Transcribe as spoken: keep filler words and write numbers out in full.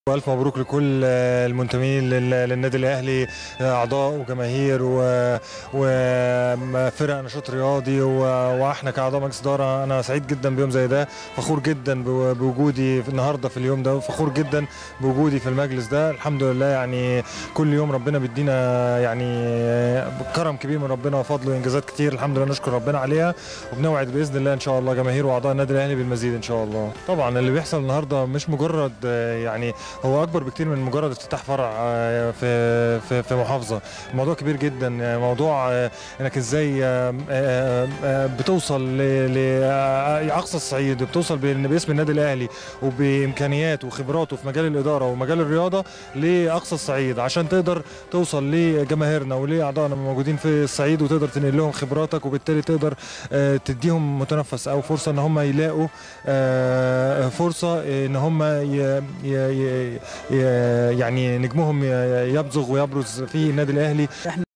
والف مبروك لكل المنتمين للنادي الاهلي، اعضاء وجماهير وفرق نشاط رياضي، واحنا كاعضاء مجلس اداره انا سعيد جدا بيوم زي ده، فخور جدا بوجودي النهارده في اليوم ده، وفخور جدا بوجودي في المجلس ده. الحمد لله، يعني كل يوم ربنا بيدينا يعني كرم كبير من ربنا وفضله وانجازات كتير، الحمد لله نشكر ربنا عليها، وبنوعد باذن الله ان شاء الله جماهير واعضاء النادي الاهلي بالمزيد ان شاء الله. طبعا اللي بيحصل النهارده مش مجرد يعني هو اكبر بكتير من مجرد افتتاح فرع في في في محافظه، الموضوع كبير جدا، موضوع انك ازاي بتوصل لاقصى الصعيد، بتوصل باسم النادي الاهلي وبامكانيات وخبراته في مجال الاداره ومجال الرياضه لاقصى الصعيد، عشان تقدر توصل لجماهيرنا ولاعضائنا الموجودين في الصعيد، وتقدر تنقل لهم خبراتك، وبالتالي تقدر تديهم متنفس او فرصه ان هم يلاقوا فرصه ان هم يعني نجمهم يبزغ ويبرز في النادي الاهلي.